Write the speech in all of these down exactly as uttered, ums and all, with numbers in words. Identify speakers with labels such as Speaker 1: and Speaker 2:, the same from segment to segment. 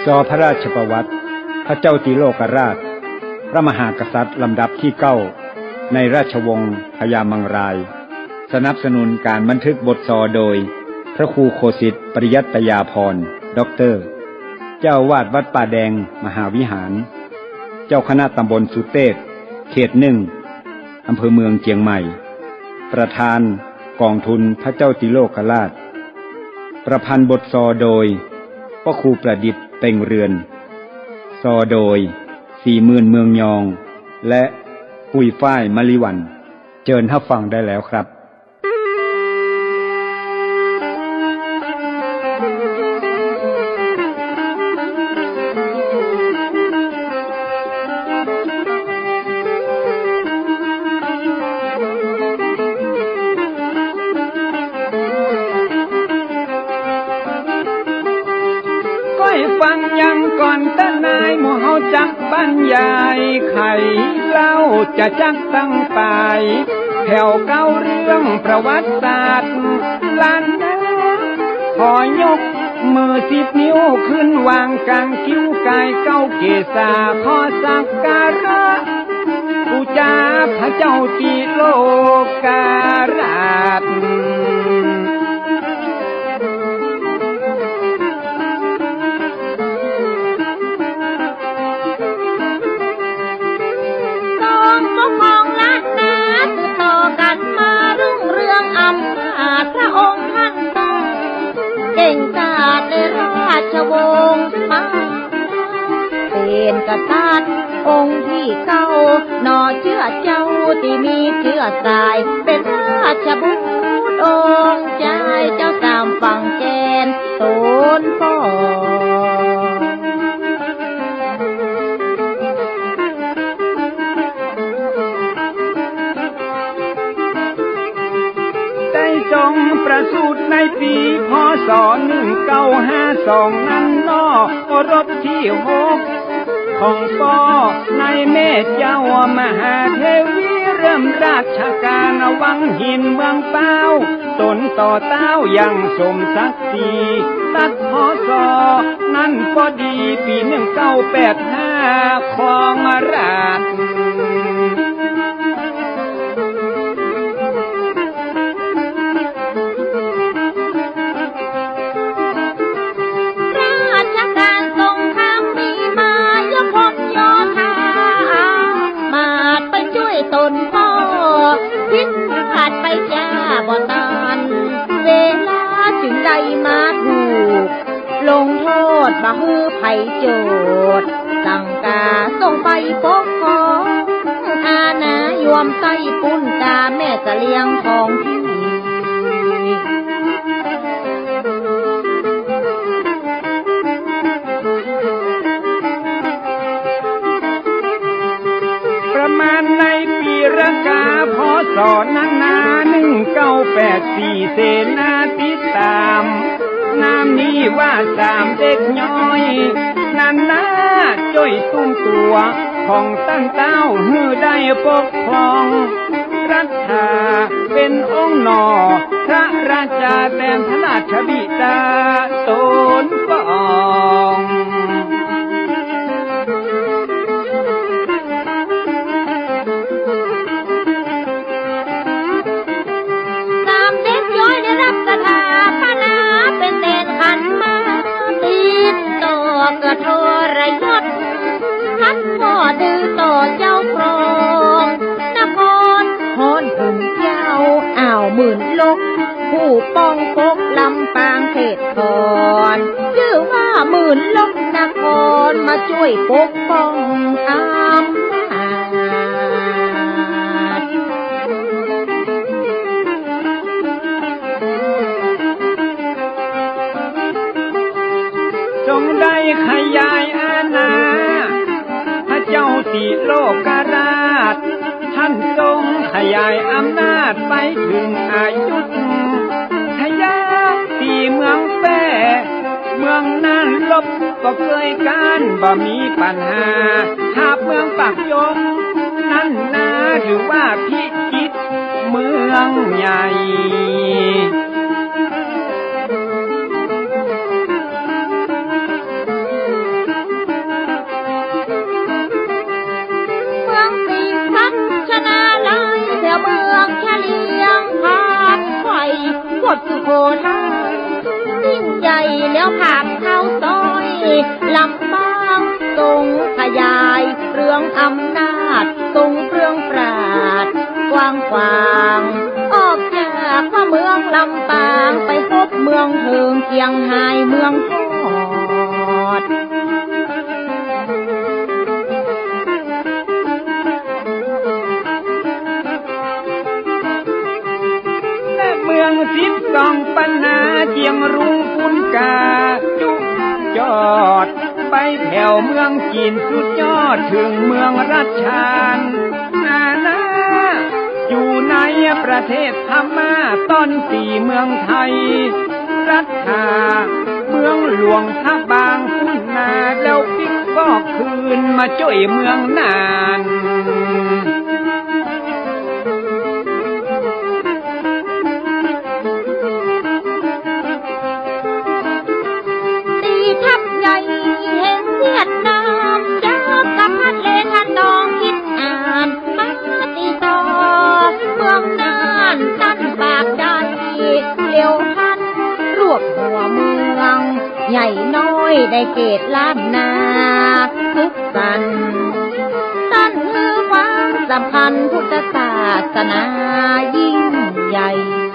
Speaker 1: จอพระราชประวัติพระเจ้าติโลกราชพระมหากษัตริย์ลำดับที่เก้าในราชวงศ์พญามังรายสนับสนุนการบันทึกบทซอโดยพระครูโคสิทธิ์ปริยัตยาภรณ์ด็อกเตอร์เจ้าวาดวัดป่าแดงมหาวิหารเจ้าคณะตำบลสุเทพเขตหนึ่งอำเภอเมืองเชียงใหม่ประธานกองทุนพระเจ้าติโลกราชประพันธ์บทซอโดยพระครูประดิษฐ์เป่งเรือนซอโดยสี่หมื่นเมืองยองและปุยฝ้ายมะลิวันเชิญรับฟังได้แล้วครับ
Speaker 2: ฟังยังก่อนตะนายหมู่เฮาจักบรรยายไขเล่าจะจักตั้งปลายแถวเก้าเรื่องประวัติศาสตร์ล้านนาขอยกมือสิบนิ้วขึ้นวางกลางคิ้วกายเก้าเกศาขอสักการะบูชาพระเจ้าติโลกราช
Speaker 3: เก่งกาจในราชวงศ์มาเป็นกษัตริย์องค์ที่เก้าหน่อเชื่อเจ้าที่มีเชื้อสายเป็นราชบุตรองค์ใจเจ้าตามฝั่งแกนตนพ่อ
Speaker 2: ทรงประสูติในปีพ.ศ. หนึ่งเก้าห้าสองนั้นนอรบที่หกของพ่อในแม่เจ้ามหาเทวีเริ่มราชการวังหินเมืองเป้าตนต่อเต้ายังสมศักดิ์ศรีตัดพ.ศ. นั้นพอดีปีหนึ่งเก้าแปดห้าของราช
Speaker 3: ตนพ่อพิษขาดไปจ้าบ่ตานเวลาถึงใดมาถูกลงโทษบ่ฮือไผโจทย์สั่งกาส่งไปปกครองอาณายวมไส้ปุ้นกาแม่จะเลี้ยงของที่
Speaker 2: ประมาณในปีรากาพ.ศ. นั้นนาหนึ่งเก้าแปดสี่เสนาติดตามนามนี้ว่าสามเด็กน้อยนันนาจ้อยตุ้มตัวของตั้งเต้าหือได้ปกครองรัฐาเป็นองค์หนอพระราชาแต้มพระราชบิดาตนฟอง
Speaker 3: กระทรยศทัดพ่อดื้อต่อเจ้าครองนครฮอนหุ่นเจ้าอ่าวหมื่นลกผู้ป้องปกลำปางเขตก่อนชื่อว่าหมื่นลกนครมาช่วยปกป้องอำนาจ
Speaker 2: จงได้ขยายอาณาพระเจ้าติโลกราชท่านทรงขยายอำนาจไปถึงอายุทยาตีเมืองแปรเมืองนั้นลบก็เคยการบ่มีปัญหาหากเมืองปากยมนั้นนาหรือว่าพิจิตรเมืองใหญ่
Speaker 3: พยายเรื่องอำนาจทรงเครื่องปราดกว้างขวางออกจากว่าเมืองลำปางไปพบเมืองเทิงเชียงไฮ้เมืองทอด
Speaker 2: เมืองสิบสองปัญหาเจียงรุงปุนกาจุจอดไปแถวเมืองจีนสุดยอดถึงเมืองรัชชานอาณาอยู่ในประเทศพม่าต้นสีเมืองไทยรัฐาเมืองหลวงท่าบางพุ่นนาแล้วปิ๊กก็คืนมาจ่วยเมืองนาน
Speaker 3: ใหญ่น้อยได้เกตล้านนาทุกสันตั้นมือความสำคัญพุทธศาสนายิ่งใหญ่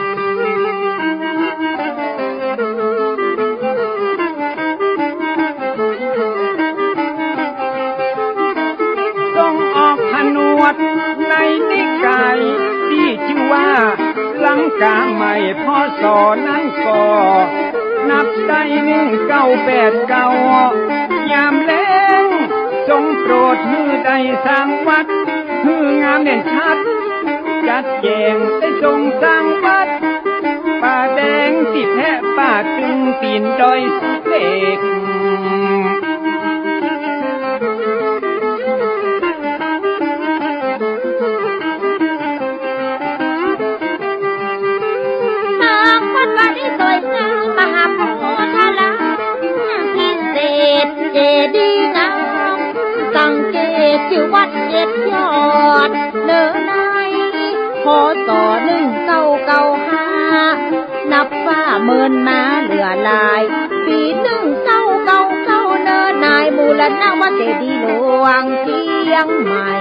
Speaker 2: ส่งออกผนวดในนิกายที่ชื่อว่าลังกาใหม่พ่อสอนั้นก่อนับได้หนึ่งเก้าแปดเก้ายามแล้งทรงโปรดมือใดสร้างวัดมืองามเด่นชัดจัดแจงได้ทรงสร้างวัดป่าแดงที่แพะป่าตึงตีนดอยสุเล็ก
Speaker 3: เจดีย์งามสังเกตชื่อวัดเจ็ดยอดเนินในพศหนึ่งเก้าเก้าห้านับว่าเมินมาเหลือลายปีหนึ่งเก้าเก้าเก้าเนินในมูลนาวัดเจดีย์หลวงเชียงใหม่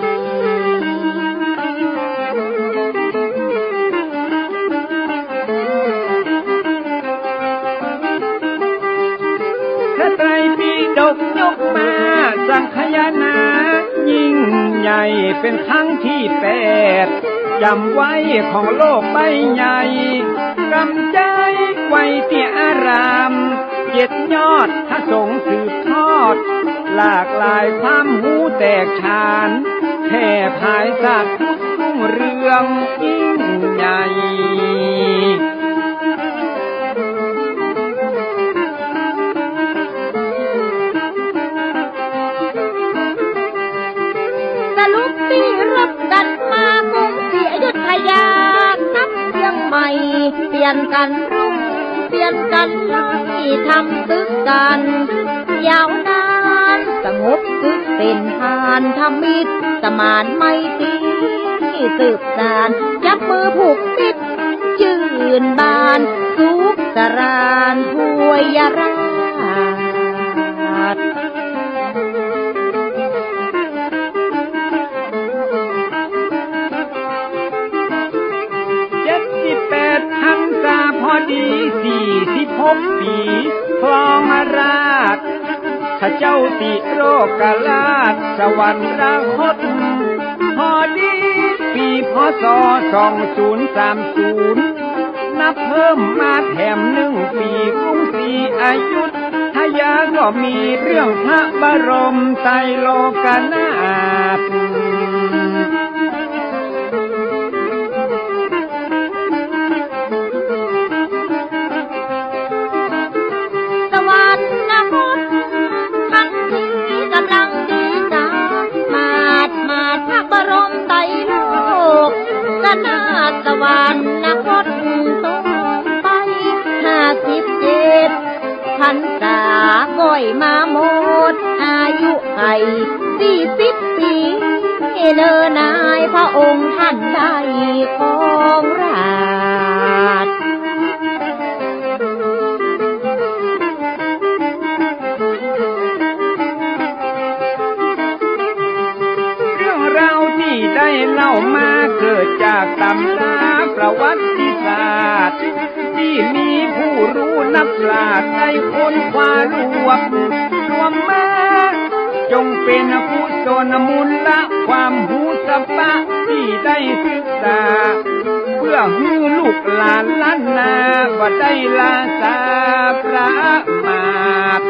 Speaker 2: ดกยกมาสังขยานายิ่งใหญ่เป็นครั้งที่แปดจำไว้ของโลกใบใหญ่กำใจไว้ที่อารามเจ็ดยอดพระสงฆ์สืบทอดหลากหลายความหูแตกฉานแผ่ภายศาสตร์ทุกรุ่งเรืองยิ่งใหญ่
Speaker 3: เปลี่ยนกันรุ่งเปลี่ยนกันไล่ทำตึกกันยาวนานสงบตึกเป็นทานทำมิตรสมานไมตรีสืบสานจับมือผูกมิตรชื่นบานสุขสรานถวยยราช
Speaker 2: พอดีสี่สิบหกปีคลองมาราชข้าเจ้าติโรกราชสวรรคตพอดีปีพศสองศูนย์สามศูนย์นับเพิ่มมาแถมหนึ่งปีกรุงศรีอยุธยาก็มีเรื่องพระบรมไตรโลกนาถ
Speaker 3: สวรรคตตกไปห้าสิบเจ็ดพรรษาก้อยมาหมดอายุไขสี่สิบปีเนินนายพระองค์ท่านได้ครองราชย์
Speaker 2: ำราประวัติศาสตร์ที่มีผู้รู้นักปราชญ์ได้ค้นคว้ารวบรวมมาจงเป็นกุศลมูลละความหูสะปะที่ได้ศึกษาเพื่อให้ลูกหลานล้านนาบ่ได้ลาสาประมาท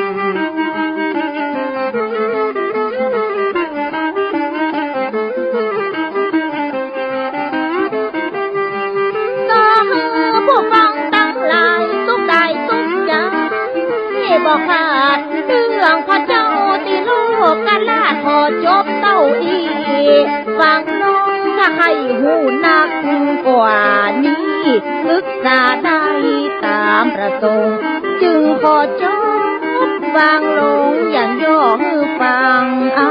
Speaker 3: ผู้ฟังตั้งหลายสุขได้สุขใจที่บอกขาดเรื่องพระเจ้าตีโลกกาลาทอจบเต้าอีฟังน้องถ้าใครหูนักกว่านี้ศึกษาได้ตามประสงค์จึงขอจบฟังลงอย่างย่อมือฟังเอา